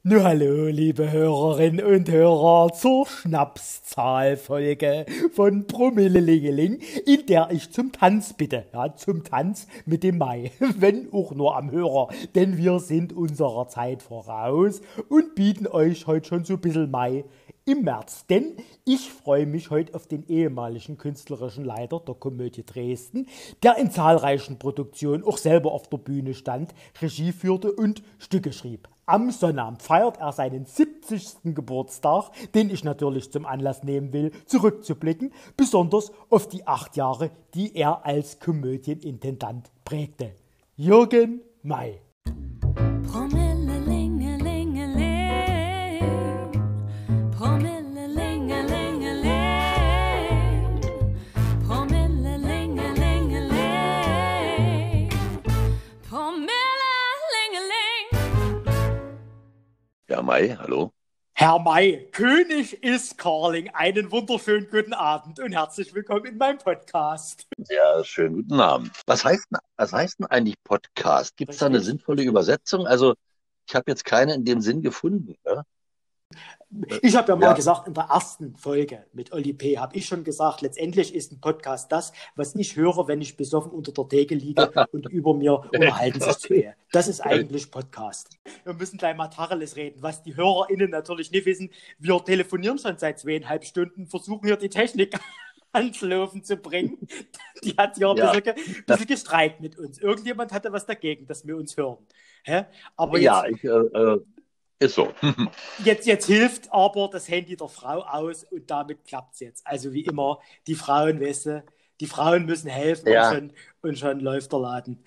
Nun hallo, liebe Hörerinnen und Hörer, zur Schnapszahlfolge von Promillelingeling, in der ich zum Tanz bitte, ja, zum Tanz mit dem Mai, wenn auch nur am Hörer, denn wir sind unserer Zeit voraus und bieten euch heute schon so ein bisschen Mai im März, denn ich freue mich heute auf den ehemaligen künstlerischen Leiter der Komödie Dresden, der in zahlreichen Produktionen auch selber auf der Bühne stand, Regie führte und Stücke schrieb. Am Sonnabend feiert er seinen 70. Geburtstag, den ich natürlich zum Anlass nehmen will, zurückzublicken, besonders auf die 8 Jahre, die er als Komödienintendant prägte. Jürgen May. Ja, May, hallo. Herr May, König ist Calling. Einen wunderschönen guten Abend und herzlich willkommen in meinem Podcast. Ja, schönen guten Abend. Was heißt denn eigentlich Podcast? Gibt es da eine sinnvolle Übersetzung? Also, ich habe jetzt keine in dem Sinn gefunden. Ne? Ich habe ja mal gesagt, in der ersten Folge mit Oli P. habe ich schon gesagt, letztendlich ist ein Podcast das, was ich höre, wenn ich besoffen unter der Theke liege und über mir unterhalten sich zwei. Das ist eigentlich Podcast. Wir müssen gleich mal Tacheles reden, was die HörerInnen natürlich nicht wissen. Wir telefonieren schon seit 2,5 Stunden, versuchen hier die Technik ans Laufen zu bringen. Die hat hier ein bisschen gestreikt mit uns. Irgendjemand hatte was dagegen, dass wir uns hören. Hä? Aber jetzt, ist so. Jetzt hilft aber das Handy der Frau aus und damit klappt es jetzt. Also wie immer, die Frauen, weißt du, die Frauen müssen helfen und schon läuft der Laden.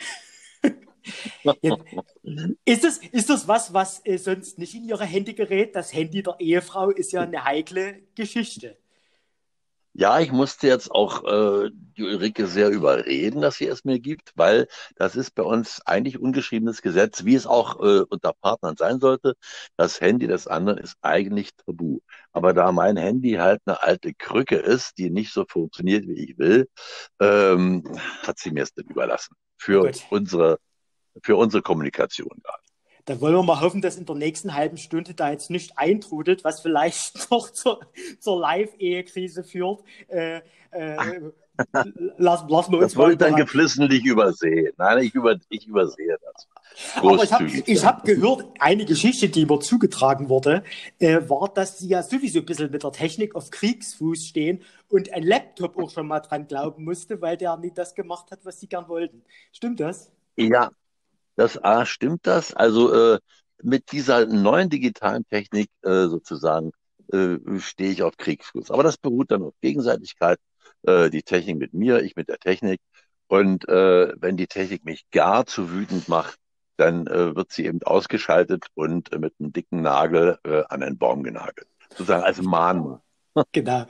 Jetzt, ist das was sonst nicht in ihre Hände gerät? Das Handy der Ehefrau ist ja eine heikle Geschichte. Ja, ich musste jetzt auch die Ulrike sehr überreden, dass sie es mir gibt, weil das ist bei uns eigentlich ungeschriebenes Gesetz, wie es auch unter Partnern sein sollte. Das Handy des anderen ist eigentlich tabu. Aber da mein Handy halt eine alte Krücke ist, die nicht so funktioniert, wie ich will, hat sie mir es dann überlassen. Für unsere Kommunikation gerade. Da wollen wir mal hoffen, dass in der nächsten halben Stunde da jetzt nicht eintrudelt, was vielleicht noch zur Live-Ehekrise führt. Lassen wir uns das wollte ich dann geflissentlich übersehen. Nein, ich übersehe das. Aber ich hab gehört, eine Geschichte, die mir zugetragen wurde, war, dass Sie ja sowieso ein bisschen mit der Technik auf Kriegsfuß stehen und ein Laptop auch schon mal dran glauben musste, weil der nie das gemacht hat, was Sie gern wollten. Stimmt das? Ja. Stimmt das? Also mit dieser neuen digitalen Technik sozusagen stehe ich auf Kriegsfuß. Aber das beruht dann auf Gegenseitigkeit. Die Technik mit mir, ich mit der Technik. Und wenn die Technik mich gar zu wütend macht, dann wird sie eben ausgeschaltet und mit einem dicken Nagel an einen Baum genagelt. Sozusagen als Mahnung. Genau.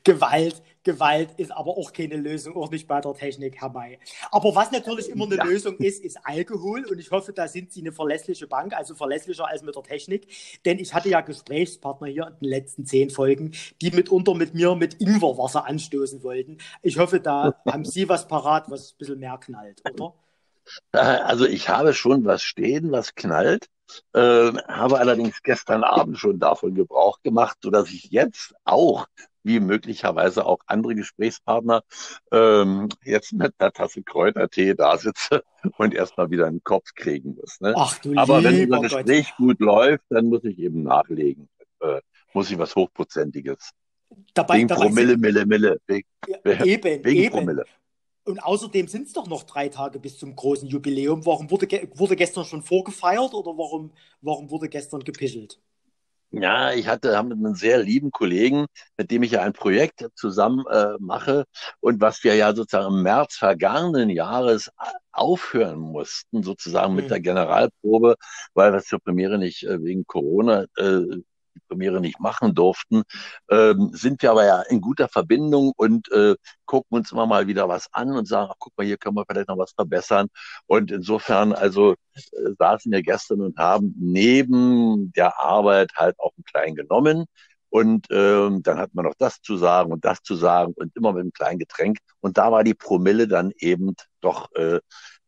Gewalt ist aber auch keine Lösung, auch nicht bei der Technik, Herr May. Aber was natürlich immer eine Lösung ist Alkohol. Und ich hoffe, da sind Sie eine verlässliche Bank, also verlässlicher als mit der Technik. Denn ich hatte ja Gesprächspartner hier in den letzten 10 Folgen, die mitunter mit mir mit Ingwerwasser anstoßen wollten. Ich hoffe, da haben Sie was parat, was ein bisschen mehr knallt, oder? Also ich habe schon was stehen, was knallt. Habe allerdings gestern Abend schon davon Gebrauch gemacht, sodass ich jetzt auch, wie möglicherweise auch andere Gesprächspartner, jetzt mit einer Tasse Kräutertee da sitze und erstmal wieder einen Kopf kriegen muss. Ne? Ach du Aber wenn lieber unser Gespräch gut läuft, dann muss ich eben nachlegen. Muss ich was Hochprozentiges. Wegen Promille, Mille. Wegen Promille. Und außerdem sind es doch noch 3 Tage bis zum großen Jubiläum. Warum wurde gestern schon vorgefeiert oder warum wurde gestern gepischelt? Ja, ich habe mit einem sehr lieben Kollegen, mit dem ich ja ein Projekt zusammen mache und was wir ja sozusagen im März vergangenen Jahres aufhören mussten, sozusagen mit der Generalprobe, weil wir es zur Premiere nicht wegen Corona die Premiere nicht machen durften, sind wir aber ja in guter Verbindung und gucken uns immer mal wieder was an und sagen, ach, guck mal, hier können wir vielleicht noch was verbessern. Und insofern, also saßen wir gestern und haben neben der Arbeit halt auch einen kleinen genommen. Und dann hat man noch das zu sagen und das zu sagen und immer mit einem kleinen Getränk. Und da war die Promille dann eben doch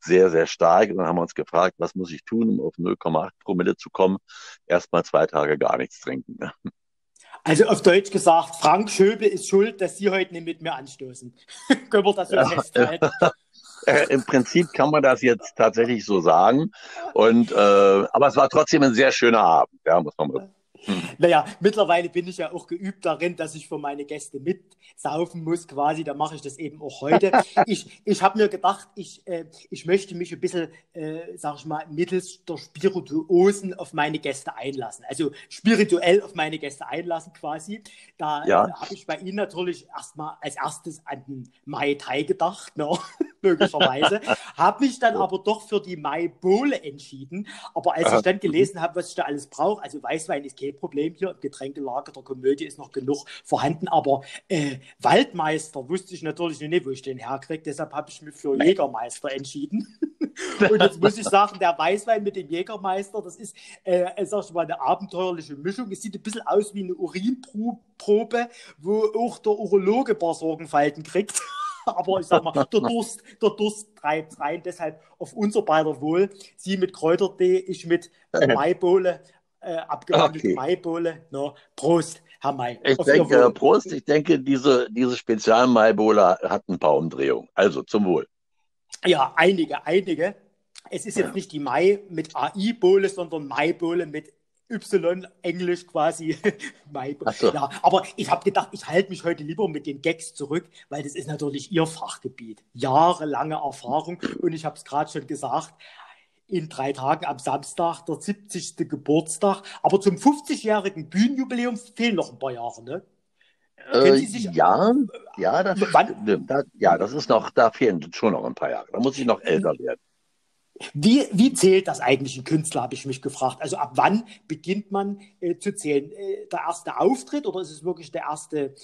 sehr, sehr stark. Und dann haben wir uns gefragt, was muss ich tun, um auf 0,8 Promille zu kommen? Erstmal 2 Tage gar nichts trinken. Ne? Also auf Deutsch gesagt, Frank Schöbel ist schuld, dass Sie heute nicht mit mir anstoßen. Können wir das so festhalten? Im Prinzip kann man das jetzt tatsächlich so sagen. Aber es war trotzdem ein sehr schöner Abend, ja, muss man mal sagen. Hm. Naja, mittlerweile bin ich ja auch geübt darin, dass ich für meine Gäste mitsaufen muss, quasi. Da mache ich das eben auch heute. Ich habe mir gedacht, ich möchte mich ein bisschen, sag ich mal, mittels der Spirituosen auf meine Gäste einlassen. Also spirituell auf meine Gäste einlassen, quasi. Da Ja, habe ich bei Ihnen natürlich erstmal als erstes an den Mai Tai gedacht, ne? Möglicherweise. Habe mich dann aber doch für die Mai Bowle entschieden. Aber als ich dann gelesen habe, was ich da alles brauche, also Weißwein ist kein Problem hier, im Getränkelager der Komödie ist noch genug vorhanden, aber Waldmeister wusste ich natürlich nicht, wo ich den herkriege, deshalb habe ich mich für Jägermeister entschieden. Und jetzt muss ich sagen, der Weißwein mit dem Jägermeister, das ist, sag ich mal, eine abenteuerliche Mischung. Es sieht ein bisschen aus wie eine Urinprobe, wo auch der Urologe ein paar Sorgenfalten kriegt. Aber ich sag mal, der Durst treibt rein. Deshalb auf unser beider Wohl. Sie mit Kräutertee, ich mit Maibohle, abgewandelte okay. Maibohle. No, Prost, Herr May. Ich Auf Ihr denke, Wohl. Prost, ich denke, diese Spezial-Maibola hat ein paar Umdrehungen. Also zum Wohl. Ja, einige. Es ist jetzt Ja. nicht die Mai mit AI-Bohle, sondern Maibohle mit Y, Englisch quasi. Achso, Ja, aber ich habe gedacht, ich halte mich heute lieber mit den Gags zurück, weil das ist natürlich Ihr Fachgebiet. Jahrelange Erfahrung und ich habe es gerade schon gesagt, in 3 Tagen am Samstag, der 70. Geburtstag. Aber zum 50-jährigen Bühnenjubiläum fehlen noch ein paar Jahre, ne? Können Sie sich, ja, ja, das wann, stimmt. Ja, das ist noch, da fehlen schon noch ein paar Jahre. Da muss ich noch älter werden. wie zählt das eigentlich ein Künstler, habe ich mich gefragt. Also ab wann beginnt man zu zählen? Der erste Auftritt oder ist es wirklich der erste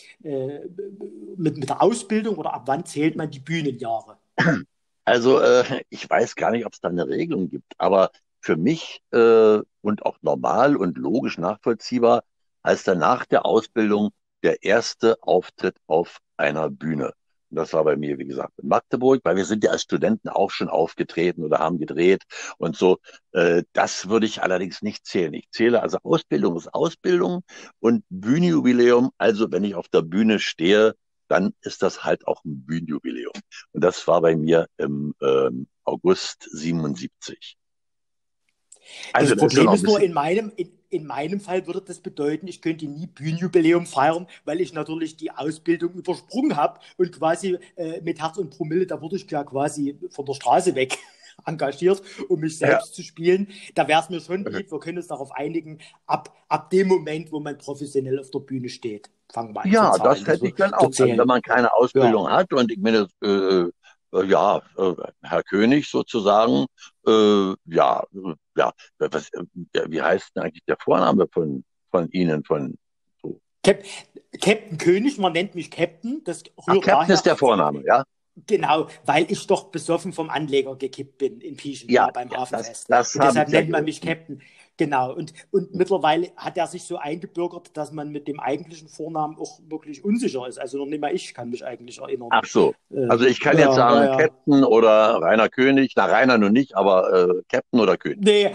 mit der Ausbildung oder ab wann zählt man die Bühnenjahre? Also, ich weiß gar nicht, ob es da eine Regelung gibt, aber für mich und auch normal und logisch nachvollziehbar heißt dann nach der Ausbildung der erste Auftritt auf einer Bühne. Und das war bei mir, wie gesagt, in Magdeburg, weil wir sind ja als Studenten auch schon aufgetreten oder haben gedreht und so. Das würde ich allerdings nicht zählen. Ich zähle also Ausbildung ist Ausbildung und Bühnenjubiläum, also wenn ich auf der Bühne stehe, dann ist das halt auch ein Bühnenjubiläum. Und das war bei mir im August 77. Also Das das ist schon Problem noch ein ist nur, bisschen. in meinem Fall würde das bedeuten, ich könnte nie Bühnenjubiläum feiern, weil ich natürlich die Ausbildung übersprungen habe und quasi mit Herz und Promille, da wurde ich ja quasi von der Straße weg engagiert, um mich Ja, selbst zu spielen. Da wäre es mir schon lieb, wir können uns darauf einigen, ab dem Moment, wo man professionell auf der Bühne steht, fangen wir an zu ja, zahlen, das das hätte wir ich dann zu auch. Also wenn zählen. man keine Ja. Ausbildung hat und ich meine, ja, Herr König sozusagen, ja, ja, wie heißt denn eigentlich der Vorname von Ihnen, von so? Cap Captain König, man nennt mich Captain, das Ach, rührt Captain daher, ist der Vorname, ja? genau, weil ich doch besoffen vom Anleger gekippt bin in Pieschen Ja, da beim ja, Hafenfest. das Und habe deshalb ich ja nennt man gehört. mich Captain. Genau. Und mittlerweile hat er sich so eingebürgert, dass man mit dem eigentlichen Vornamen auch wirklich unsicher ist. Also noch nicht mal ich kann mich eigentlich erinnern. Ach so. Also ich kann jetzt Ja, sagen ja. Captain oder Rainer König. Na, Rainer nur nicht, aber Captain oder König. Nee,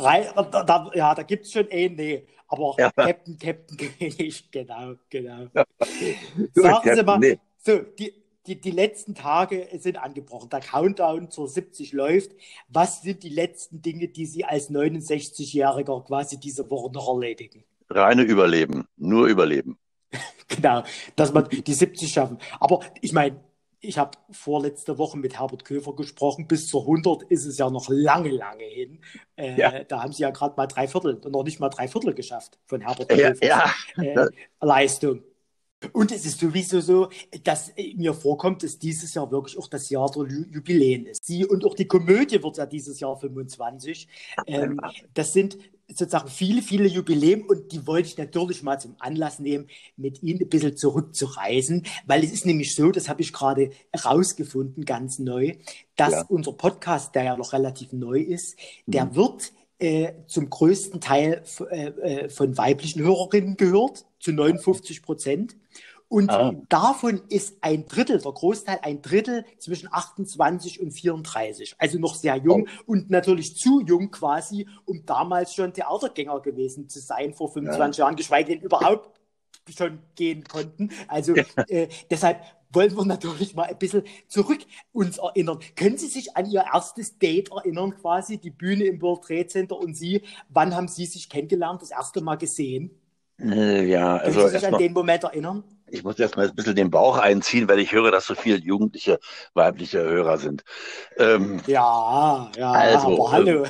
ja, da gibt es schon nee. Aber Ja, Captain König, genau. okay. Gut, Sagen Sie Captain, mal, nee. so, die letzten Tage sind angebrochen. Der Countdown zur 70 läuft. Was sind die letzten Dinge, die Sie als 69-Jähriger quasi diese Woche noch erledigen? Reine Überleben. Nur Überleben. Genau, dass man die 70 schaffen. Aber ich meine, ich habe vorletzte Woche mit Herbert Köfer gesprochen. Bis zur 100 ist es ja noch lange hin. Ja, Da haben Sie ja gerade mal 3/4, noch nicht mal 3/4 geschafft von Herbert ja, Köfers ja. äh, Leistung. Und es ist sowieso so, dass mir vorkommt, dass dieses Jahr wirklich auch das Jahr der Jubiläen ist. Sie und auch die Komödie wird ja dieses Jahr 25. Das sind sozusagen viele Jubiläen und die wollte ich natürlich mal zum Anlass nehmen, mit Ihnen ein bisschen zurückzureisen, weil es ist nämlich so, das habe ich gerade herausgefunden, ganz neu, dass Ja. unser Podcast, der ja noch relativ neu ist, Mhm. der wird zum größten Teil von weiblichen Hörerinnen gehört, zu 59%. Und Ah, davon ist ein Drittel, der Großteil, ein Drittel zwischen 28 und 34. Also noch sehr oh, jung und natürlich zu jung quasi, um damals schon Theatergänger gewesen zu sein, vor ja. 25 Jahren, geschweige denn überhaupt schon gehen konnten. Also deshalb wollen wir natürlich mal ein bisschen zurück uns erinnern. Können Sie sich an Ihr erstes Date erinnern, quasi die Bühne im World Trade Center und Sie? Wann haben Sie sich kennengelernt, das erste Mal gesehen? Ja, Können also Sie sich an erstmal, den Moment erinnern? ich muss erstmal ein bisschen den Bauch einziehen, weil ich höre, dass so viele jugendliche weibliche Hörer sind. Ähm, Ja, ja, also, aber hallo.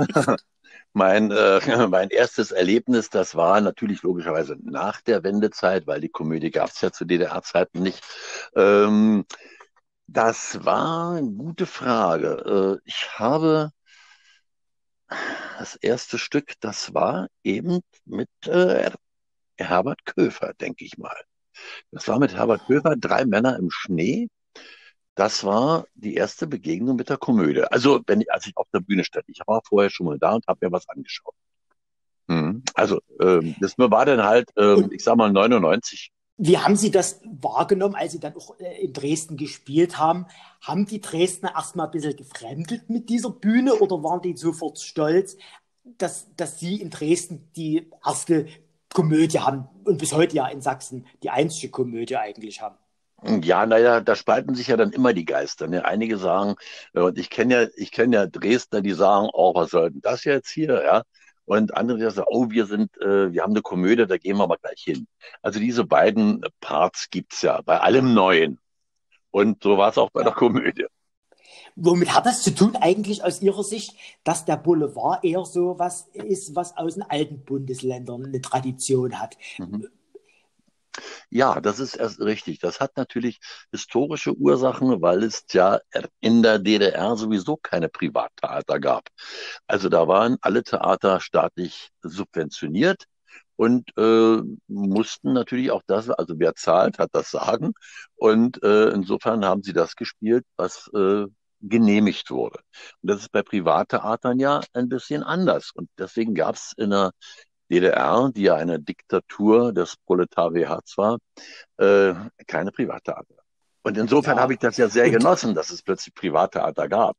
mein erstes Erlebnis, das war natürlich logischerweise nach der Wendezeit, weil die Komödie gab es ja zu DDR-Zeiten nicht. Ähm, Das war eine gute Frage. Ich habe das erste Stück, das war eben mit Herbert Köfer, denke ich mal. Das war mit Herbert Köfer, Drei Männer im Schnee. Das war die erste Begegnung mit der Komödie. Also, als ich auf der Bühne stand. Ich war vorher schon mal da und habe mir was angeschaut. Also, das war dann halt, Und ich sag mal, 99. wie haben Sie das wahrgenommen, als Sie dann auch in Dresden gespielt haben? Haben die Dresdner erstmal ein bisschen gefremdelt mit dieser Bühne oder waren die sofort stolz, dass Sie in Dresden die erste Komödie haben und bis heute ja in Sachsen die einzige Komödie eigentlich haben? Ja, naja, da spalten sich ja dann immer die Geister. Ne? Einige sagen, und ich kenne ja Dresdner, die sagen, oh, was soll denn das jetzt hier, ja? Und andere, die sagen, oh, wir haben eine Komödie, da gehen wir mal gleich hin. Also diese beiden Parts gibt's ja bei allem Neuen. Und so war es auch bei der Ja. Komödie. Womit hat das zu tun eigentlich aus Ihrer Sicht, dass der Boulevard eher so was ist, was aus den alten Bundesländern eine Tradition hat? Mhm. Ja, das ist erst richtig. Das hat natürlich historische Ursachen, weil es ja in der DDR sowieso keine Privattheater gab. Also da waren alle Theater staatlich subventioniert und mussten natürlich auch das, also wer zahlt, hat das Sagen. Und insofern haben sie das gespielt, was genehmigt wurde. Und das ist bei Privattheatern ja ein bisschen anders. Und deswegen gab es in der DDR, die ja eine Diktatur des Proletariats war, äh, keine Privattheater. Und insofern habe Ja, ich das ja sehr und genossen, dass es plötzlich Privattheater gab.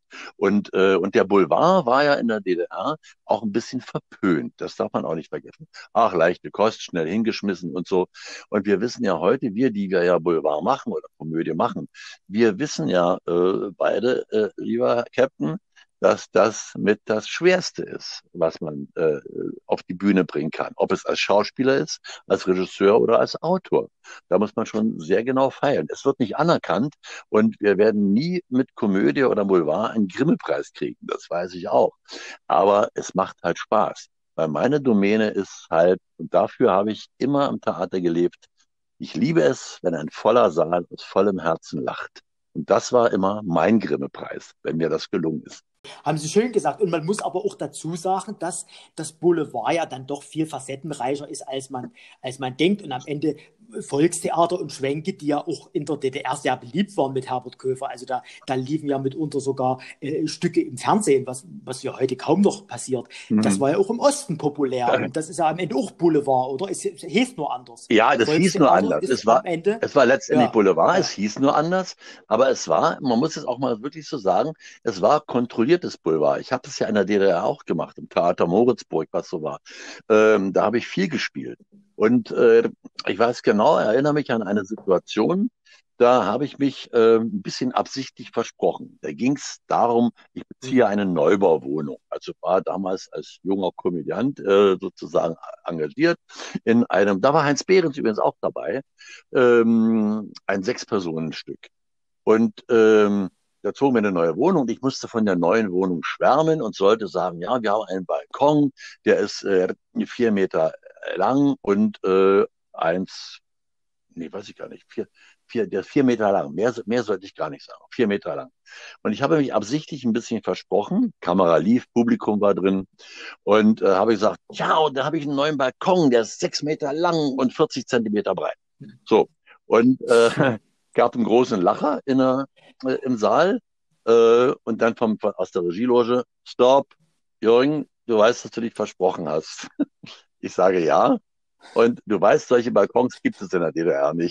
Und der Boulevard war ja in der DDR auch ein bisschen verpönt. Das darf man auch nicht vergessen. Ach, leichte Kost, schnell hingeschmissen und so. Und wir wissen ja heute, die wir ja Boulevard machen oder Komödie machen, wir wissen ja beide, lieber Captain, dass das mit das Schwerste ist, was man auf die Bühne bringen kann. Ob es als Schauspieler ist, als Regisseur oder als Autor. Da muss man schon sehr genau feilen. Es wird nicht anerkannt und wir werden nie mit Komödie oder Boulevard einen Grimme-Preis kriegen. Das weiß ich auch. Aber es macht halt Spaß. Weil meine Domäne ist halt, und dafür habe ich immer am Theater gelebt. Ich liebe es, wenn ein voller Saal aus vollem Herzen lacht. Und das war immer mein Grimme-Preis, wenn mir das gelungen ist. haben Sie schön gesagt. Und man muss aber auch dazu sagen, dass das Boulevard ja dann doch viel facettenreicher ist, als man denkt. Und am Ende Volkstheater und Schwänke, die ja auch in der DDR sehr beliebt waren mit Herbert Köfer. Also da liefen ja mitunter sogar Stücke im Fernsehen, was ja heute kaum noch passiert. Das Mhm. war ja auch im Osten populär. Und das ist ja am Ende auch Boulevard, oder? Es hieß nur anders. Ja, das hieß nur Volkstheater anders. ist am Ende, Es war letztendlich ja, Boulevard, es ja. hieß nur anders, aber es war, man muss es auch mal wirklich so sagen, es war kontrolliertes Boulevard. Ich habe es ja in der DDR auch gemacht, im Theater Moritzburg, was so war. Da habe ich viel gespielt. Und ich weiß genau, erinnere mich an eine Situation, da habe ich mich ein bisschen absichtlich versprochen. Da ging es darum, ich beziehe eine Neubauwohnung. Also war damals als junger Komödiant sozusagen engagiert in einem, da war Heinz Behrens übrigens auch dabei, ein Sechs-Personen-Stück. Und da zogen wir eine neue Wohnung und ich musste von der neuen Wohnung schwärmen und sollte sagen, ja, wir haben einen Balkon, der ist 4 Meter lang und eins, nee, weiß ich gar nicht, der ist 4 Meter lang. Mehr sollte ich gar nicht sagen. 4 Meter lang. Und ich habe mich absichtlich ein bisschen versprochen. Kamera lief, Publikum war drin. Und habe gesagt, ja, und da habe ich einen neuen Balkon, der ist 6 Meter lang und 40 Zentimeter breit. So. Und gab einen großen Lacher im Saal. Und dann aus der Regieloge, Stopp, Jürgen, du weißt, dass du dich versprochen hast. Ich sage ja. Und du weißt, solche Balkons gibt es in der DDR nicht.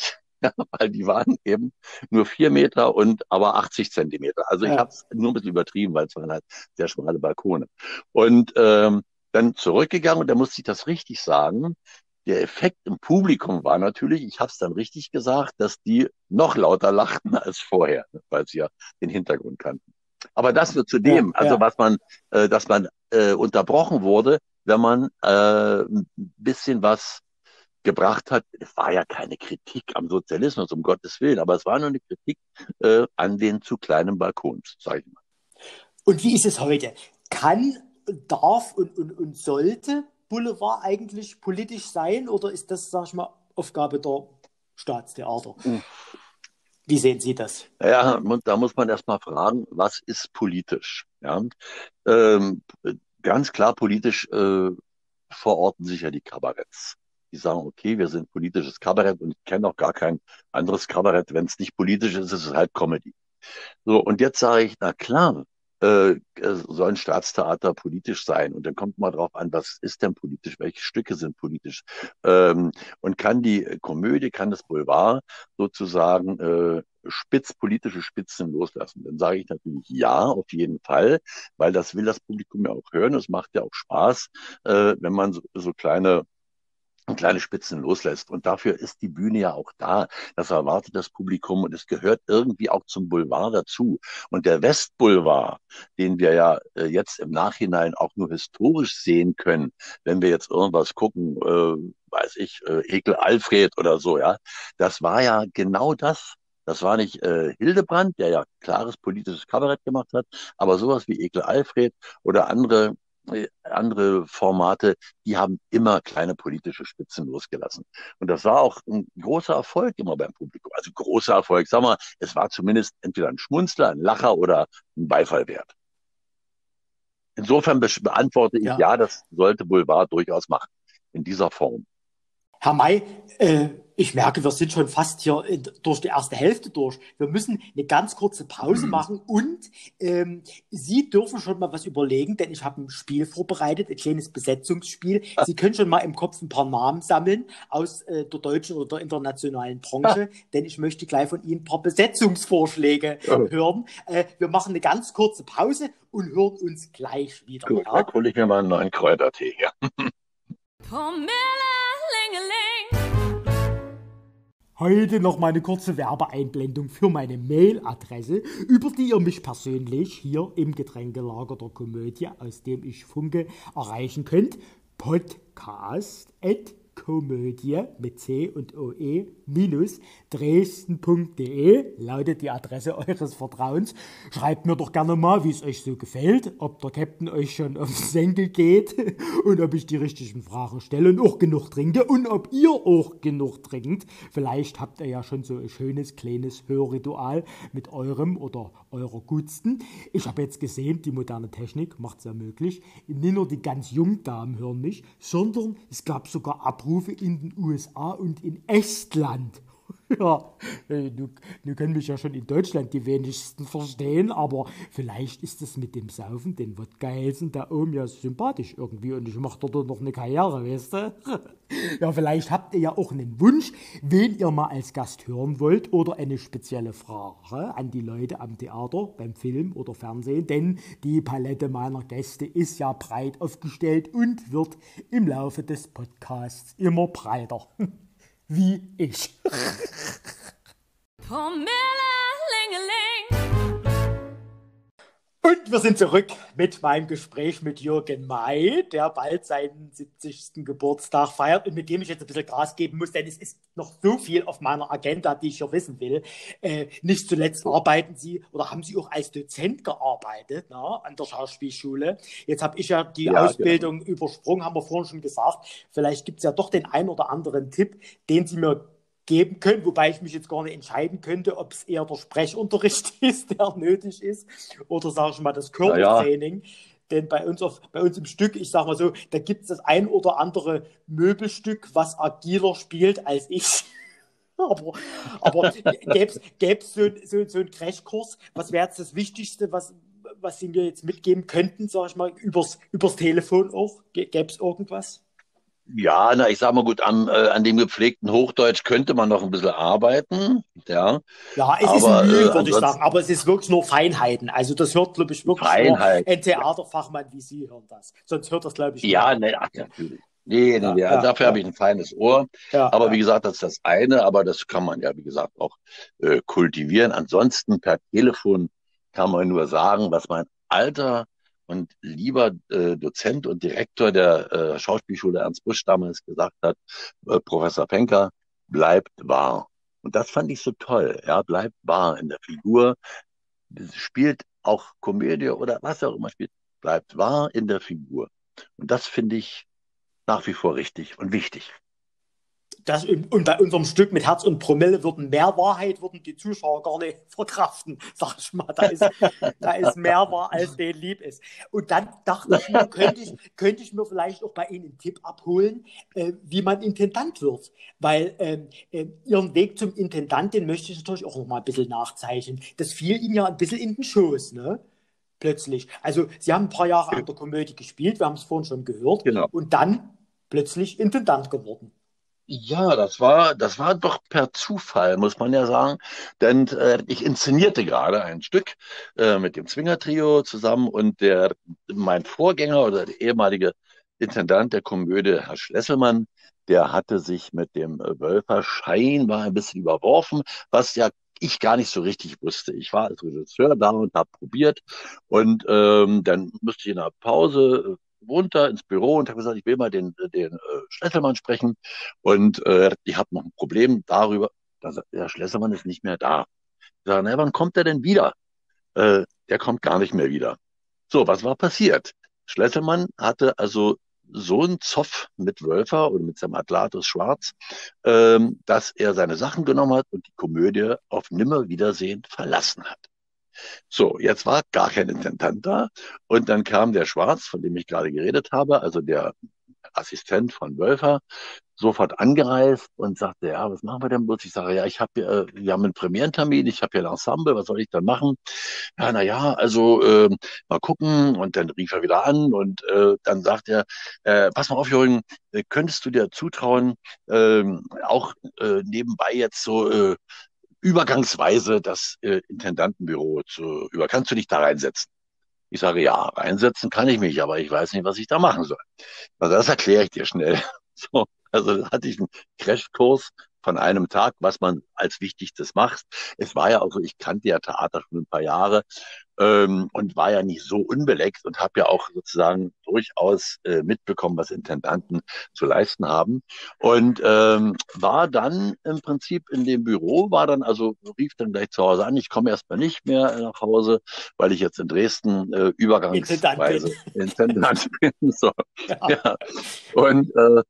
weil die waren eben nur 4 Meter und aber 80 Zentimeter. Also ich habe Ja. es nur ein bisschen übertrieben, weil es waren halt sehr schmale Balkone. Und dann zurückgegangen und da musste ich das richtig sagen. Der Effekt im Publikum war natürlich, ich habe es dann richtig gesagt, dass die noch lauter lachten als vorher, weil sie ja den Hintergrund kannten. Aber das nur zu Ja, dem, also ja. dass man unterbrochen wurde, wenn man ein bisschen was gebracht hat. Es war ja keine Kritik am Sozialismus, um Gottes Willen, aber es war nur eine Kritik an den zu kleinen Balkons, sage ich mal. Und wie ist es heute? Kann, darf und sollte Boulevard eigentlich politisch sein oder ist das, sag ich mal, Aufgabe der Staatstheater? Wie sehen Sie das? Ja, da muss man erst mal fragen, was ist politisch? Ja? Ähm, Ganz klar politisch verorten sich ja die Kabaretts. Die sagen, okay, wir sind politisches Kabarett und ich kenne auch gar kein anderes Kabarett. Wenn es nicht politisch ist, ist es halt Comedy. So, und jetzt sage ich, na klar, soll ein Staatstheater politisch sein. Und dann kommt mal drauf an, was ist denn politisch, welche Stücke sind politisch. Und kann die Komödie, kann das Boulevard sozusagen politische Spitzen loslassen? Dann sage ich natürlich ja, auf jeden Fall, weil das will das Publikum ja auch hören. Es macht ja auch Spaß, wenn man so kleine Spitzen loslässt. Und dafür ist die Bühne ja auch da. Das erwartet das Publikum und es gehört irgendwie auch zum Boulevard dazu. Und der Westboulevard, den wir ja jetzt im Nachhinein auch nur historisch sehen können, wenn wir jetzt irgendwas gucken, weiß ich, Ekel Alfred oder so, ja, das war ja genau das. Das war nicht Hildebrand, der ja klares politisches Kabarett gemacht hat, aber sowas wie Ekel Alfred oder andere Formate, die haben immer kleine politische Spitzen losgelassen. Und das war auch ein großer Erfolg immer beim Publikum. Also großer Erfolg, sag mal, es war zumindest entweder ein Schmunzler, ein Lacher oder ein Beifall wert. Insofern beantworte ich, Ja. ja, das sollte Boulevard durchaus machen. In dieser Form. Herr May, ich merke, wir sind schon fast hier durch die erste Hälfte durch. Wir müssen eine ganz kurze Pause machen und Sie dürfen schon mal was überlegen, denn ich habe ein Spiel vorbereitet, ein kleines Besetzungsspiel. Sie können schon mal im Kopf ein paar Namen sammeln aus der deutschen oder der internationalen Branche, denn ich möchte gleich von Ihnen ein paar Besetzungsvorschläge Oh, hören. Wir machen eine ganz kurze Pause und hören uns gleich wieder. gut, da Ja? hole ich mir mal einen neuen Kräutertee her. Heute noch mal eine kurze Werbeeinblendung für meine Mailadresse, über die ihr mich persönlich hier im Getränkelager der Komödie, aus dem ich funke, erreichen könnt. Podcast@komödie mit C und OE minus dresden.de lautet die Adresse eures Vertrauens. Schreibt mir doch gerne mal, wie es euch so gefällt, ob der Captain euch schon auf den Senkel geht und ob ich die richtigen Fragen stelle und auch genug trinke und ob ihr auch genug trinkt. Vielleicht habt ihr ja schon so ein schönes kleines Hörritual mit eurem oder eurer Gutsten. Ich habe jetzt gesehen, die moderne Technik macht es ja möglich. Nicht nur die ganz jungen Damen hören mich, sondern es gab sogar Abrufe in den USA und in Estland. Ja, du können mich ja schon in Deutschland die wenigsten verstehen, aber vielleicht ist es mit dem Saufen, den Wodka-Hälsen da oben ja sympathisch irgendwie und ich mache dort noch eine Karriere, weißt du? Ja, vielleicht habt ihr ja auch einen Wunsch, wen ihr mal als Gast hören wollt oder eine spezielle Frage an die Leute am Theater, beim Film oder Fernsehen, denn die Palette meiner Gäste ist ja breit aufgestellt und wird im Laufe des Podcasts immer breiter. Wie ich. Und wir sind zurück mit meinem Gespräch mit Jürgen May, der bald seinen 70. Geburtstag feiert und mit dem ich jetzt ein bisschen Gas geben muss, denn es ist noch so viel auf meiner Agenda, die ich hier wissen will. Nicht zuletzt arbeiten Sie oder haben Sie auch als Dozent gearbeitet, na, an der Schauspielschule. Jetzt habe ich ja die Ja, genau. Ausbildung übersprungen, haben wir vorhin schon gesagt. Vielleicht gibt es ja doch den einen oder anderen Tipp, den Sie mir geben können, wobei ich mich jetzt gar nicht entscheiden könnte, ob es eher der Sprechunterricht ist, der nötig ist, oder sage ich mal das Naja, Körpertraining. Denn bei uns im Stück, ich sage mal so, da gibt es das ein oder andere Möbelstück, was agiler spielt als ich. Aber gäbe es so einen Crashkurs, was wäre jetzt das Wichtigste, was Sie mir jetzt mitgeben könnten, sage ich mal, übers Telefon auch? Gäbe es irgendwas? Ja, na, ich sag mal gut, an dem gepflegten Hochdeutsch könnte man noch ein bisschen arbeiten, ja, Ja, es ist ein aber Mühe, würde ich sagen, ansonsten aber es ist wirklich nur Feinheiten. Also das hört, glaube ich, wirklich nur Feinheit. ein Theaterfachmann wie Sie hören das. Sonst hört das, glaube ich, Ja, niemand. ne, ach, natürlich. Nee, Ja, ja, ja, dafür habe ich ja, ein feines Ohr. ja, Aber wie ja. gesagt, das ist das eine, aber das kann man ja, wie gesagt, auch kultivieren. Ansonsten per Telefon kann man nur sagen, was mein alter und lieber Dozent und Direktor der Schauspielschule Ernst Busch damals gesagt hat, Professor Penker, bleibt wahr. Und das fand ich so toll. Ja, bleibt wahr in der Figur, spielt auch Komödie oder was auch immer spielt, bleibt wahr in der Figur. Und das finde ich nach wie vor richtig und wichtig. Und bei unserem Stück mit Herz und Promille würden mehr Wahrheit, würden die Zuschauer gar nicht verkraften, sag ich mal. Da ist mehr wahr, als denen lieb ist. Und dann dachte ich mir, könnte ich mir vielleicht auch bei Ihnen einen Tipp abholen, wie man Intendant wird. Weil Ihren Weg zum Intendant, den möchte ich natürlich auch noch mal ein bisschen nachzeichnen. Das fiel Ihnen ja ein bisschen in den Schoß, ne? Plötzlich. Also, Sie haben ein paar Jahre an der Komödie gespielt, wir haben es vorhin schon gehört, Genau. und dann plötzlich Intendant geworden. Ja, das war doch per Zufall, muss man ja sagen. Denn ich inszenierte gerade ein Stück mit dem Zwingertrio zusammen und mein Vorgänger oder der ehemalige Intendant der Komödie, Herr Schlesselmann, der hatte sich mit dem Wölfer scheinbar ein bisschen überworfen, was ja ich gar nicht so richtig wusste. Ich war als Regisseur da und habe probiert und dann musste ich in der Pause runter ins Büro und habe gesagt, ich will mal den Schlesselmann sprechen. Und ich habe noch ein Problem darüber, dass der Schlessermann ist nicht mehr da. Ich sage, na, wann kommt er denn wieder? Der kommt gar nicht mehr wieder. So, was war passiert? Schlessermann hatte also so einen Zoff mit Wölfer oder mit seinem Atlatus Schwarz, dass er seine Sachen genommen hat und die Komödie auf Nimmerwiedersehen verlassen hat. So, jetzt war gar kein Intendant da und dann kam der Schwarz, von dem ich gerade geredet habe, also der Assistent von Wölfer, sofort angereist und sagte, ja, was machen wir denn bloß? Ich sage, ja, wir haben einen Premierentermin, ich habe hier ein Ensemble, was soll ich dann machen? Ja, na ja, also mal gucken. Und dann rief er wieder an und dann sagt er, pass mal auf, Jürgen, könntest du dir zutrauen, auch nebenbei jetzt so übergangsweise das Intendantenbüro kannst du dich da reinsetzen? Ich sage, ja, reinsetzen kann ich mich, aber ich weiß nicht, was ich da machen soll. Also das erkläre ich dir schnell. So, also da hatte ich einen Crashkurs von einem Tag, was man als Wichtigstes macht. Es war ja auch so, ich kannte ja Theater schon ein paar Jahre und war ja nicht so unbeleckt und habe ja auch sozusagen durchaus mitbekommen, was Intendanten zu leisten haben. Und war dann im Prinzip in dem Büro, rief dann gleich zu Hause an, ich komme erstmal nicht mehr nach Hause, weil ich jetzt in Dresden Intendant bin. übergangsweise Intendant bin. So, Ja. ja. Und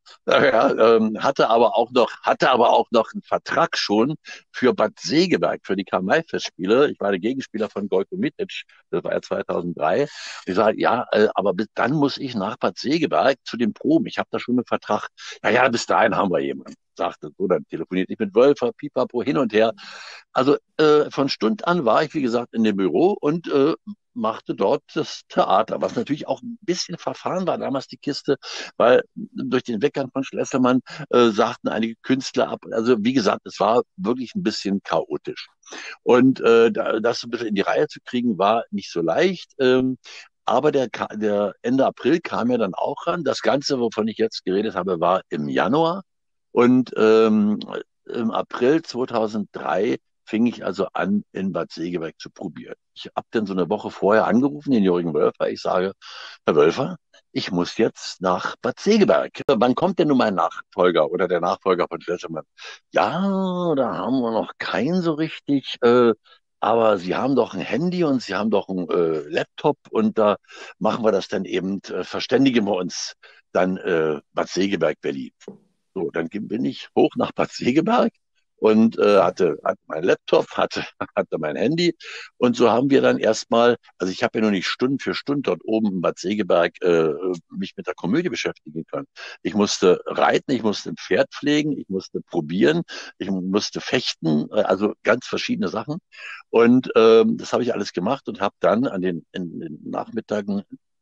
hatte aber auch noch einen Vertrag schon für Bad Segeberg, für die Karl-May-Festspiele. Ich war der Gegenspieler von Gojko Mitic, das war ja 2003. Ich sage, ja, aber bis dann muss ich nach Bad Segeberg zu den Proben. Ich habe da schon einen Vertrag. Ja, ja, bis dahin haben wir jemanden. Sagte so, dann telefonierte ich mit Wölfer, Pipapo hin und her. Also von Stund an war ich, wie gesagt, in dem Büro und machte dort das Theater, was natürlich auch ein bisschen verfahren war, damals die Kiste, weil durch den Weggang von Schlessermann sagten einige Künstler ab. Also wie gesagt, es war wirklich ein bisschen chaotisch. Und das so ein bisschen in die Reihe zu kriegen, war nicht so leicht. Aber der Ende April kam ja dann auch ran. Das Ganze, wovon ich jetzt geredet habe, war im Januar. Und im April 2003 fing ich also an, in Bad Segeberg zu probieren. Ich habe dann so eine Woche vorher angerufen, den Jürgen Wölfer. Ich sage, Herr Wölfer, ich muss jetzt nach Bad Segeberg. Wann kommt denn nun mein Nachfolger oder der Nachfolger von Schlesselmann? Ja, da haben wir noch keinen so richtig. Aber Sie haben doch ein Handy und Sie haben doch einen Laptop und da machen wir das dann eben, verständigen wir uns dann Bad Segeberg, Berlin. So, dann bin ich hoch nach Bad Segeberg und hatte mein Laptop, hatte mein Handy und so haben wir dann erstmal, also ich habe ja noch nicht Stunden für Stunden dort oben in Bad Segeberg mich mit der Komödie beschäftigen können. Ich musste reiten, ich musste ein Pferd pflegen, ich musste probieren, ich musste fechten, also ganz verschiedene Sachen und das habe ich alles gemacht und habe dann in den Nachmittagen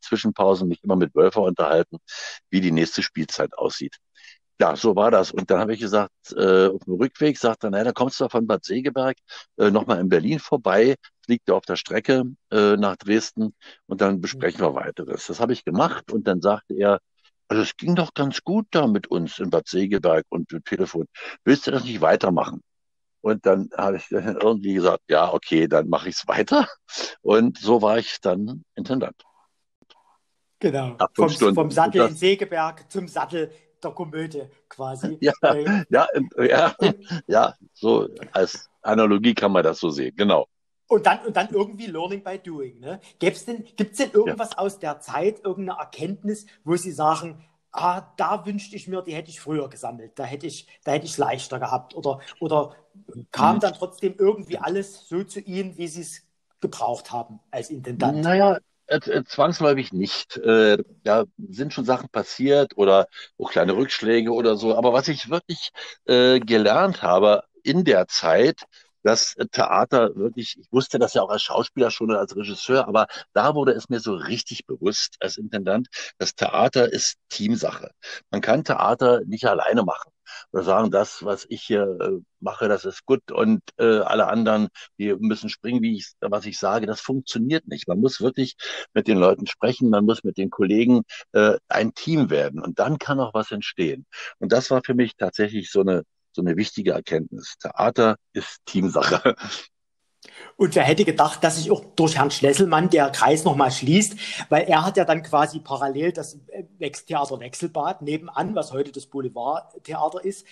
Zwischenpausen mich immer mit Wölfer unterhalten, wie die nächste Spielzeit aussieht. Ja, so war das. Und dann habe ich gesagt, auf dem Rückweg sagt er, naja, da kommst du von Bad Segeberg nochmal in Berlin vorbei, fliegt er auf der Strecke nach Dresden und dann besprechen wir weiteres. Das habe ich gemacht und dann sagte er, also es ging doch ganz gut da mit uns in Bad Segeberg und mit Telefon. Willst du das nicht weitermachen? Und dann habe ich dann irgendwie gesagt, ja, okay, dann mache ich es weiter. Und so war ich dann Intendant. Genau. Nach fünf Vom Stunden. Und Sattel in das, Segeberg zum Sattel der Komödie quasi. ja, ja, ja, Und, ja, so als Analogie kann man das so sehen, genau. und dann irgendwie Learning by Doing. Ne? Gibt's denn Ja. irgendwas aus der Zeit, irgendeine Erkenntnis, wo Sie sagen, da wünschte ich mir, die hätte ich früher gesammelt, da hätte ich leichter gehabt. Oder kam dann trotzdem irgendwie alles so zu Ihnen, wie Sie es gebraucht haben als Intendant? Naja, zwangsläufig nicht. Da sind schon Sachen passiert oder auch kleine Rückschläge oder so. Aber was ich wirklich gelernt habe in der Zeit, dass Theater wirklich, ich wusste das ja auch als Schauspieler schon oder als Regisseur, aber da wurde es mir so richtig bewusst als Intendant, das Theater ist Teamsache. Man kann Theater nicht alleine machen. Oder sagen, das, was ich hier mache, das ist gut und alle anderen, die müssen springen, was ich sage, das funktioniert nicht. Man muss wirklich mit den Leuten sprechen, man muss mit den Kollegen ein Team werden und dann kann auch was entstehen. Und das war für mich tatsächlich so eine wichtige Erkenntnis. Theater ist Teamsache. Und wer hätte gedacht, dass sich auch durch Herrn Schlesselmann der Kreis nochmal schließt, weil er hat ja dann quasi parallel das Theater Wechselbad nebenan, was heute das Boulevardtheater ist,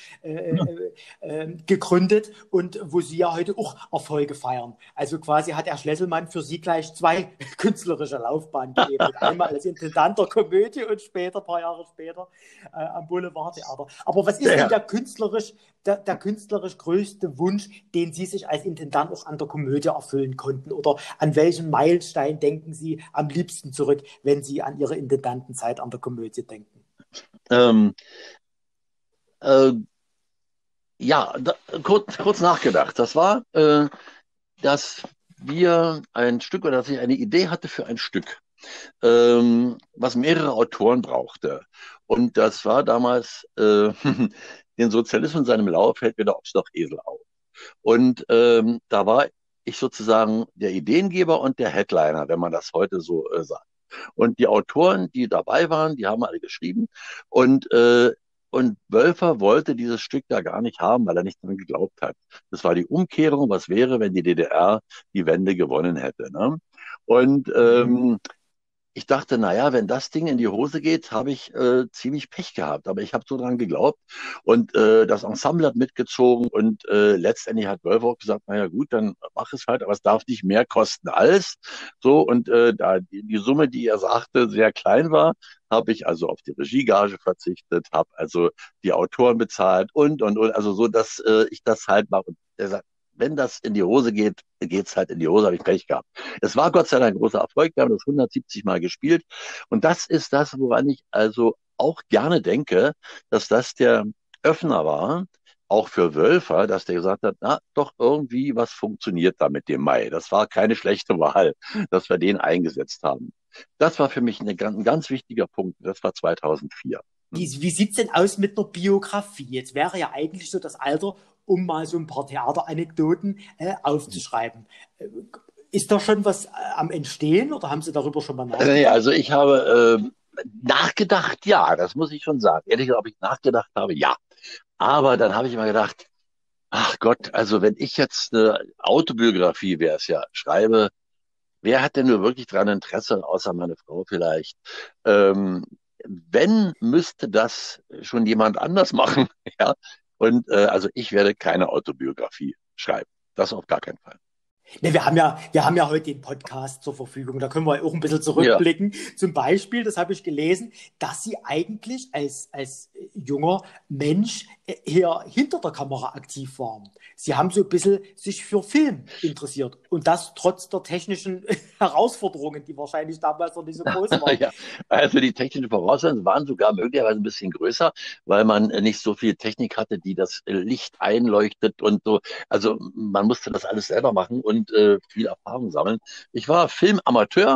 gegründet und wo Sie ja heute auch Erfolge feiern. Also quasi hat Herr Schlesselmann für Sie gleich zwei künstlerische Laufbahnen gegeben. Einmal als Intendant der Komödie und später, ein paar Jahre später, am Boulevardtheater. Aber was ist denn der künstlerisch größte Wunsch, den Sie sich als Intendant auch an der Komödie erfüllen konnten? Oder an welchen Meilenstein denken Sie am liebsten zurück, wenn Sie an Ihre Intendantenzeit an der Komödie denken? Ähm, äh, ja, kurz nachgedacht. Das war, dass wir ein Stück oder dass ich eine Idee hatte für ein Stück, was mehrere Autoren brauchte. Und das war damals den Sozialismus in seinem Lauf hält wieder aufs doch Esel auf. Und da war ich sozusagen der Ideengeber und der Headliner, wenn man das heute so sagt. Und die Autoren, die dabei waren, die haben alle geschrieben. Und, und Wölfer wollte dieses Stück da gar nicht haben, weil er nicht dran geglaubt hat. Das war die Umkehrung, was wäre, wenn die DDR die Wende gewonnen hätte. Ne? Und ich dachte, naja, wenn das Ding in die Hose geht, habe ich ziemlich Pech gehabt. Aber ich habe so dran geglaubt. Und das Ensemble hat mitgezogen und letztendlich hat Wölfer auch gesagt, naja gut, dann mach es halt, aber es darf nicht mehr kosten als. So, und da die Summe, die er sagte, sehr klein war, habe ich also auf die Regiegage verzichtet, habe also die Autoren bezahlt und. Also so, dass ich das halt mache. Und er sagt, wenn das in die Hose geht, geht's halt in die Hose, habe ich Pech gehabt. Es war Gott sei Dank ein großer Erfolg. Wir haben das 170 Mal gespielt. Und das ist das, woran ich also auch gerne denke, dass das der Öffner war, auch für Wölfer, dass der gesagt hat, na, doch irgendwie was funktioniert da mit dem Mai. Das war keine schlechte Wahl, dass wir den eingesetzt haben. Das war für mich ein ganz wichtiger Punkt. Das war 2004. Wie sieht es denn aus mit einer Biografie? Jetzt wäre ja eigentlich so das Alter, um mal so ein paar Theateranekdoten aufzuschreiben. Ist da schon was am Entstehen oder haben Sie darüber schon mal Nee, nachgedacht? also ich habe nachgedacht, ja, das muss ich schon sagen. Ehrlich gesagt, ob ich nachgedacht habe, ja. Aber dann habe ich immer gedacht, ach Gott, also wenn ich jetzt eine Autobiografie wäre es ja, schreibe, wer hat denn nur wirklich daran Interesse, außer meine Frau vielleicht? Ähm, wenn, müsste das schon jemand anders machen, ja. Und also ich werde keine Autobiografie schreiben. Das auf gar keinen Fall. Ne, wir haben ja heute den Podcast zur Verfügung. Da können wir auch ein bisschen Ja, zurückblicken. Zum Beispiel, das habe ich gelesen, dass Sie eigentlich als junger Mensch eher hinter der Kamera aktiv waren. Sie haben so ein bisschen sich für Film interessiert. Und das trotz der technischen Herausforderungen, die wahrscheinlich damals noch nicht so groß waren. ja. Also die technischen Voraussetzungen waren sogar möglicherweise ein bisschen größer, weil man nicht so viel Technik hatte, die das Licht einleuchtet und so. Also man musste das alles selber machen und viel Erfahrung sammeln. Ich war Filmamateur,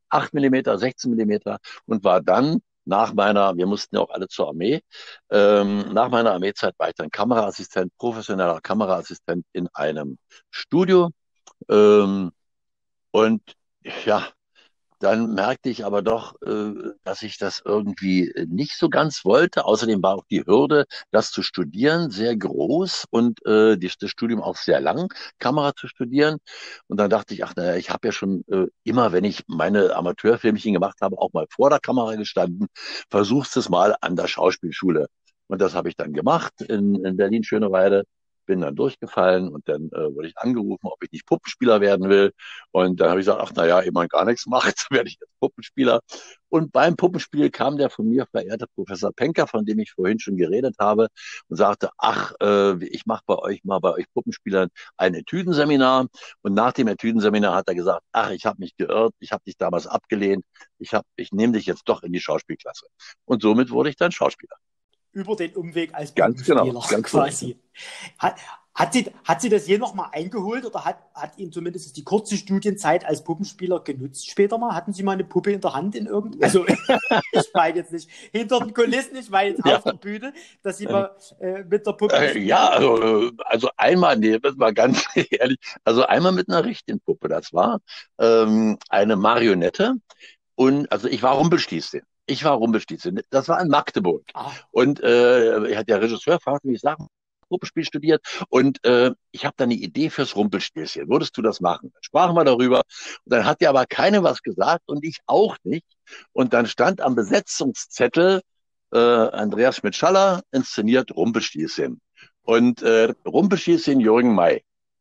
8 Millimeter, 16 Millimeter und war dann wir mussten ja auch alle zur Armee, nach meiner Armeezeit war ich dann Kameraassistent, professioneller Kameraassistent in einem Studio. Ähm, und ja, dann merkte ich aber doch, dass ich das irgendwie nicht so ganz wollte. Außerdem war auch die Hürde, das zu studieren, sehr groß und das Studium auch sehr lang, Kamera zu studieren. Und dann dachte ich, ach naja, ich habe ja schon immer, wenn ich meine Amateurfilmchen gemacht habe, auch mal vor der Kamera gestanden. Versuchst es mal an der Schauspielschule. Und das habe ich dann gemacht in Berlin-Schöneweide. Bin dann durchgefallen und dann wurde ich angerufen, ob ich nicht Puppenspieler werden will. Und dann habe ich gesagt, ach naja, ehe man gar nichts macht, werde ich jetzt Puppenspieler. Und beim Puppenspiel kam der von mir verehrte Professor Penker, von dem ich vorhin schon geredet habe, und sagte, ach, ich mache bei euch Puppenspielern ein Etüdenseminar. Und nach dem Etüdenseminar hat er gesagt, ach, ich habe mich geirrt, ich habe dich damals abgelehnt, ich nehme dich jetzt doch in die Schauspielklasse. Und somit wurde ich dann Schauspieler. Über den Umweg als Ganz genau, Puppenspieler ganz genau. quasi. Hat, hat sie das je noch mal eingeholt oder hat Ihnen zumindest die kurze Studienzeit als Puppenspieler genutzt später mal? Hatten Sie mal eine Puppe in der Hand in irgendeinem, also ich meine jetzt nicht hinter den Kulissen, ich meine jetzt Ja. auf der Bühne, dass Sie mal mit der Puppe gespielt Ja, haben? also einmal, nee, das war ganz ehrlich, also einmal mit einer richtigen Puppe. Das war eine Marionette und also ich war Rumpelstilzchen. Ich war Rumpelstilzchen. Das war in Magdeburg. Ah, Und der Regisseur fragte mich, sag, Puppenspiel studiert und ich habe da eine Idee fürs Rumpelstilzchen. Würdest du das machen? Dann sprachen wir darüber und dann hat dir aber keine was gesagt und ich auch nicht. Und dann stand am Besetzungszettel Andreas Schmidt-Schaller inszeniert Rumpelstilzchen. Und Rumpelstilzchen Jürgen May.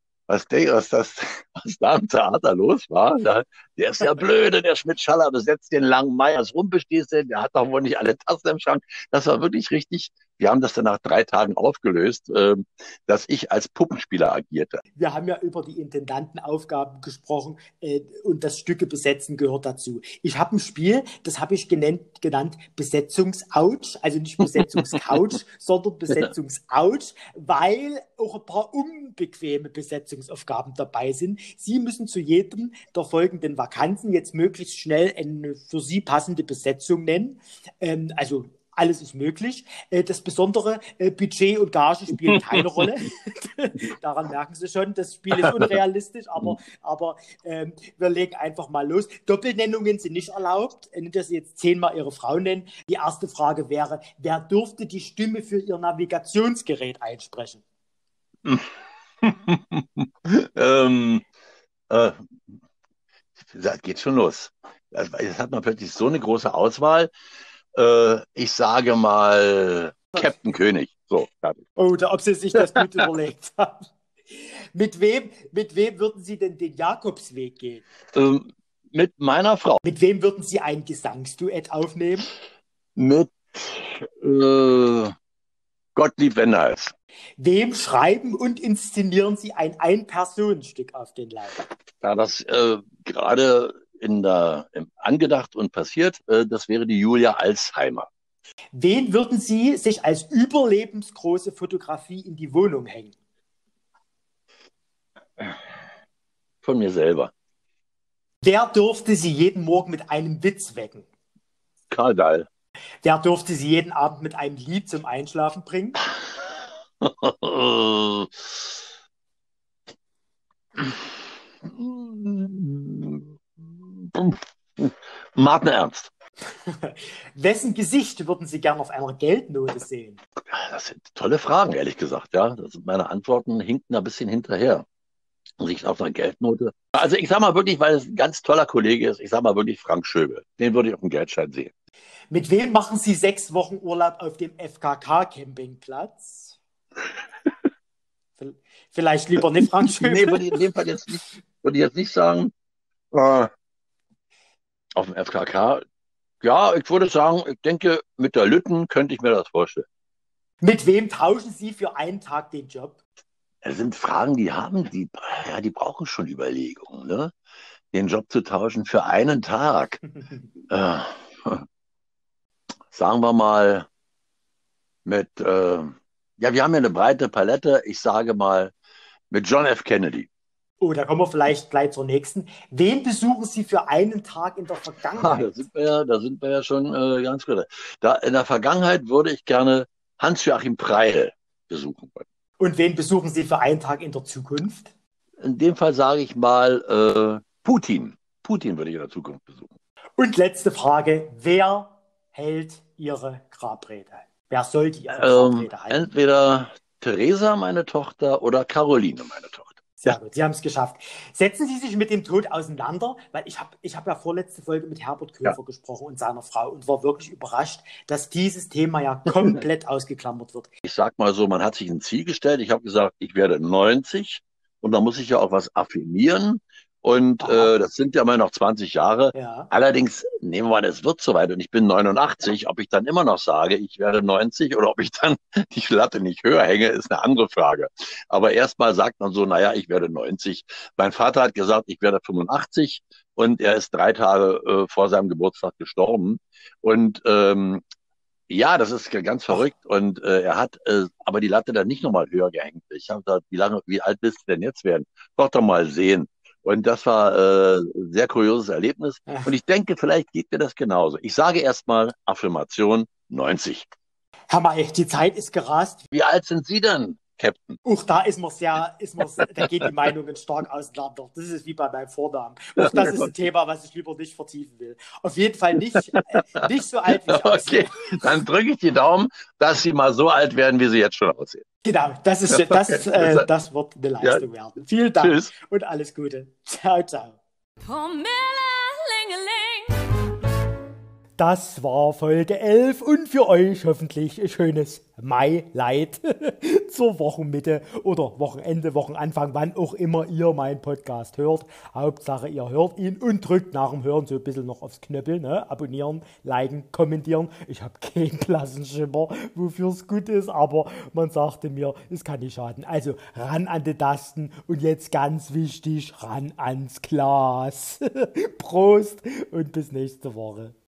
Was da im Theater los war, der ist ja blöde, der Schmidt-Schaller besetzt den langen Mai als Rumpelstilzchen, der hat doch wohl nicht alle Tassen im Schrank. Das war wirklich richtig. Wir haben das dann nach 3 Tagen aufgelöst, dass ich als Puppenspieler agierte. wir haben ja über die Intendantenaufgaben gesprochen und das Stücke besetzen gehört dazu. Ich habe ein Spiel, das habe ich genannt Besetzungsouch, also nicht Besetzungscouch, sondern Besetzungsouch, weil auch ein paar unbequeme Besetzungsaufgaben dabei sind. Sie müssen zu jedem der folgenden Vakanzen jetzt möglichst schnell eine für Sie passende Besetzung nennen. Also alles ist möglich. Das besondere Budget und Gage spielen keine Rolle. Daran merken Sie schon, das Spiel ist unrealistisch, aber wir legen einfach mal los. Doppelnennungen sind nicht erlaubt, nicht, dass Sie jetzt 10-mal Ihre Frau nennen. Die erste Frage wäre, wer dürfte die Stimme für Ihr Navigationsgerät einsprechen? ähm, äh, Das geht schon los. Jetzt hat man plötzlich so eine große Auswahl. Ich sage mal Captain König. So, fertig. Oder ob Sie sich das gut überlegt haben. Mit wem würden Sie denn den Jakobsweg gehen? Ähm, mit meiner Frau. Mit wem würden Sie ein Gesangsduett aufnehmen? Mit äh, Gottlieb Wenders. Wem schreiben und inszenieren Sie ein Ein-Personen-Stück auf den Leib? Da das gerade im angedacht und passiert, das wäre die Julia Alzheimer. Wen würden Sie sich als überlebensgroße Fotografie in die Wohnung hängen? Von mir selber. Wer dürfte Sie jeden Morgen mit einem Witz wecken? Karl Dahl. Wer dürfte Sie jeden Abend mit einem Lied zum Einschlafen bringen? Martin Ernst. Wessen Gesicht würden Sie gern auf einer Geldnote sehen? Das sind tolle Fragen, ehrlich gesagt. Ja, meine Antworten hinken ein bisschen hinterher. Sicht auf einer Geldnote. Also ich sag mal wirklich, weil es ein ganz toller Kollege ist, ich sag mal wirklich Frank Schöbel. Den würde ich auf dem Geldschein sehen. Mit wem machen Sie 6 Wochen Urlaub auf dem FKK-Campingplatz? Vielleicht lieber nicht Frank Nee, Schöbel. würde ich in dem Fall jetzt nicht, würde ich jetzt nicht sagen. Äh, auf dem FKK. Ja, ich würde sagen, ich denke, mit der Lütten könnte ich mir das vorstellen. Mit wem tauschen Sie für einen Tag den Job? Das sind Fragen, die brauchen schon Überlegungen, ne? Den Job zu tauschen für einen Tag. Äh, sagen wir mal ja, wir haben ja eine breite Palette. Ich sage mal mit John F. Kennedy. Oh, da kommen wir vielleicht gleich zur nächsten. Wen besuchen Sie für einen Tag in der Da Vergangenheit? sind wir ja schon ganz gut. In der Vergangenheit würde ich gerne Hans-Joachim Preil besuchen wollen. Und wen besuchen Sie für einen Tag in der Zukunft? In dem Fall sage ich mal Putin. Putin würde ich in der Zukunft besuchen. Und letzte Frage, wer hält Ihre Grabrede? Wer sollte Ihre Grabrede halten? Entweder Theresa, meine Tochter, oder Caroline, meine Tochter. Sehr gut, Sie haben es geschafft. Setzen Sie sich mit dem Tod auseinander, weil ich hab ja vorletzte Folge mit Herbert Ja. Köfer gesprochen und seiner Frau und war wirklich überrascht, dass dieses Thema ja komplett ausgeklammert wird. Ich sag mal so, man hat sich ein Ziel gestellt. Ich habe gesagt, ich werde 90 und da muss ich ja auch was affirmieren. Und Aha, das sind ja mal noch 20 Jahre. ja. Allerdings nehmen wir an, es wird soweit und ich bin 89. Ob ich dann immer noch sage, ich werde 90 oder ob ich dann die Latte nicht höher hänge, ist eine andere Frage. Aber erstmal sagt man so, naja, ich werde 90. Mein Vater hat gesagt, ich werde 85 und er ist 3 Tage vor seinem Geburtstag gestorben. Und ja, das ist ganz Ach, verrückt. Und er hat aber die Latte dann nicht nochmal höher gehängt. Ich habe gesagt, wie alt bist du denn jetzt werden? Doch mal sehen. Und das war ein sehr kurioses Erlebnis. Und ich denke, vielleicht geht mir das genauso. Ich sage erstmal Affirmation 90. Herr May, die Zeit ist gerast. Wie alt sind Sie denn, Captain? Auch da da gehen die Meinungen stark auseinander. Das ist wie bei meinem Vornamen. Auch das ist ein Thema, was ich lieber nicht vertiefen will. Auf jeden Fall nicht so alt, wie ich aussehe. Okay, dann drücke ich die Daumen, dass Sie mal so alt werden, wie Sie jetzt schon aussehen. Genau, das wird eine Ja, Leistung werden. Vielen Dank tschüss. und alles Gute. Ciao, ciao. Das war Folge 11 und für euch hoffentlich ein schönes Mai-Light zur Wochenmitte oder Wochenende, Wochenanfang, wann auch immer ihr meinen Podcast hört. Hauptsache ihr hört ihn und drückt nach dem Hören so ein bisschen noch aufs Knöppel, ne? Abonnieren, liken, kommentieren. Ich habe keinen blassen Schimmer, wofür es gut ist, aber man sagte mir, es kann nicht schaden. Also ran an die Tasten und jetzt ganz wichtig, ran ans Glas. Prost und bis nächste Woche.